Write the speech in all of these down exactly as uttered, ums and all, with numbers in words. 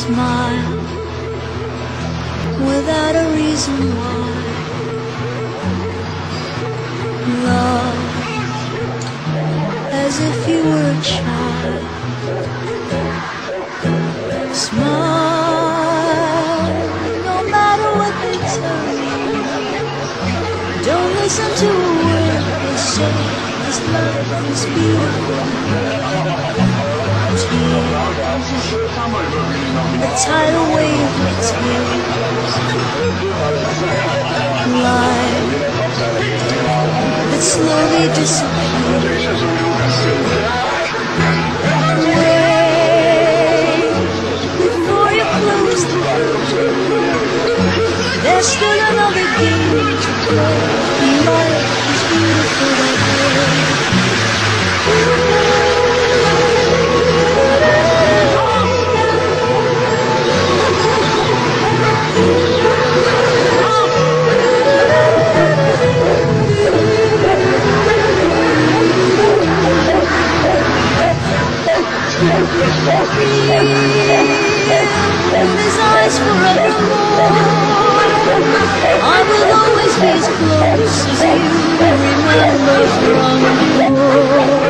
Smile without a reason why. Love as if you were a child. Smile no matter what they tell you. Don't listen to a word they say, 'cause love is beautiful. Tears, a tidal wave of tears. Light that slowly disappears. Wait before you close the curtain. There's still another game to play. Life is beautiful that way. With his eyes forevermore, I will always be as close as you remember from before.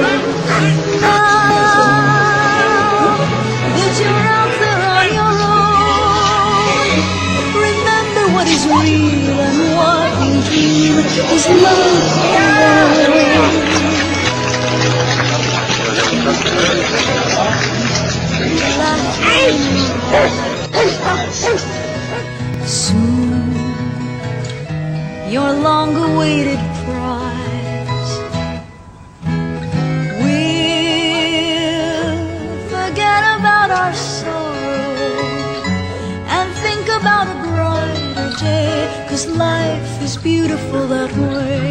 Now that you're out there on your own, remember what is real and what you dream is love alone. Soon, your long-awaited prize will forget about our sorrow and think about a brighter day, 'cause life is beautiful that way.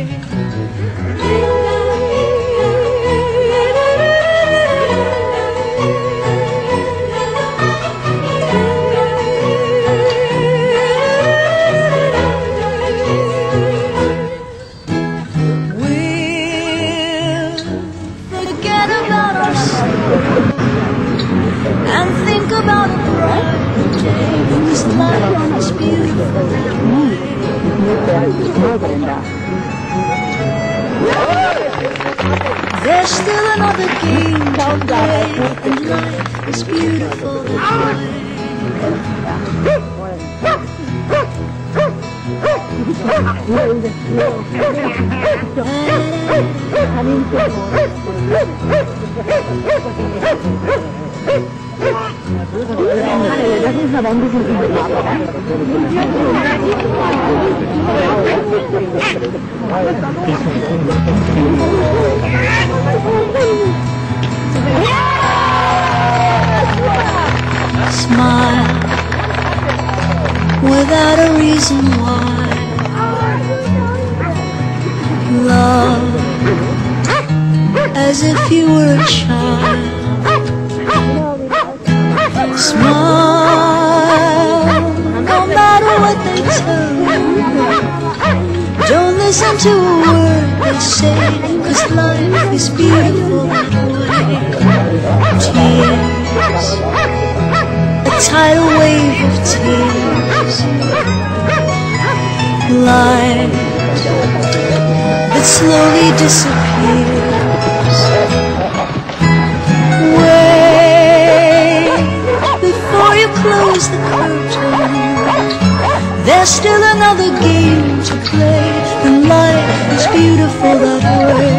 And think about a brighter day, 'cause life is beautiful that way. There's still another game to play, and life is beautiful that way. Smile without a reason why. Love as if you were a child. Smile no matter what they tell you. Don't listen to a word they say, 'cause life is beautiful that way. Tears, a tidal wave of tears. Light that slowly disappears. Wait before you close the curtain. There's still another game to play, and life is beautiful that way.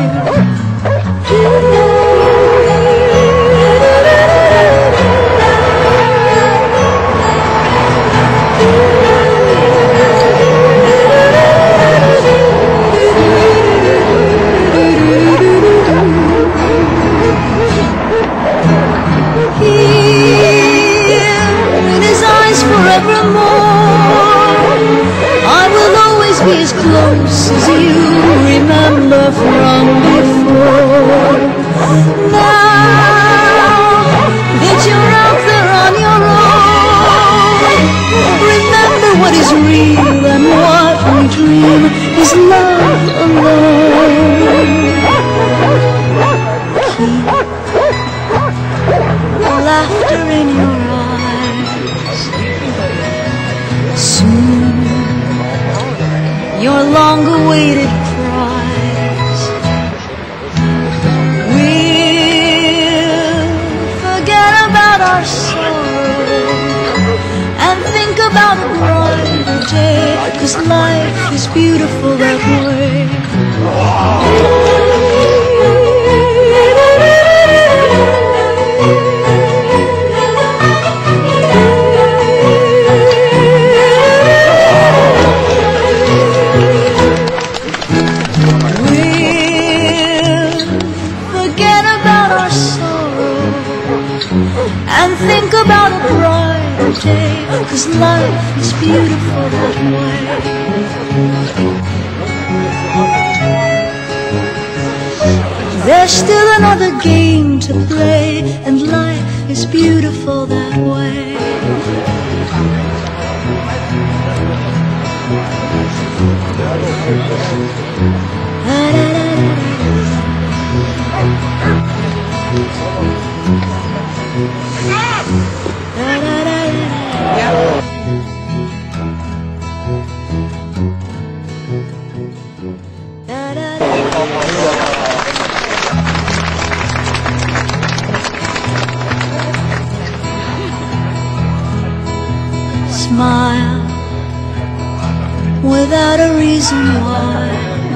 Forevermore, I will always be as close as you remember. 'cause life is beautiful that way. And think about a brighter day, 'cause life is beautiful that way. There's still another game to play, and life is beautiful that way. Smile without a reason why.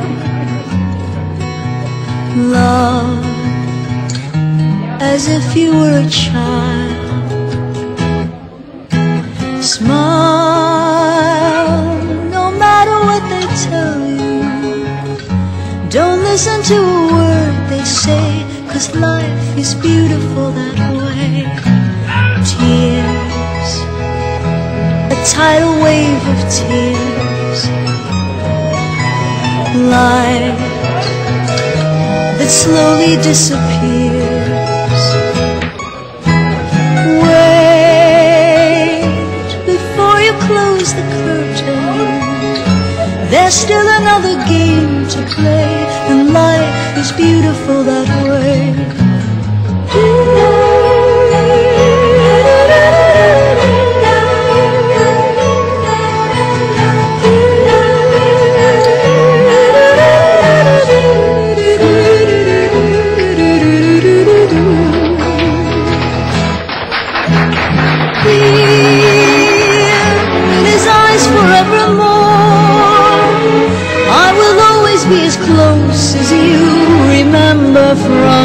Love as if you were a child. Smile no matter what they tell you. Don't listen to a word they say, 'cause life is beautiful that way. Tears, a tidal wave of tears. Light that slowly disappears. Wait before you close the curtain. There's still another game to play, and life is beautiful that way. Be as close as you remember from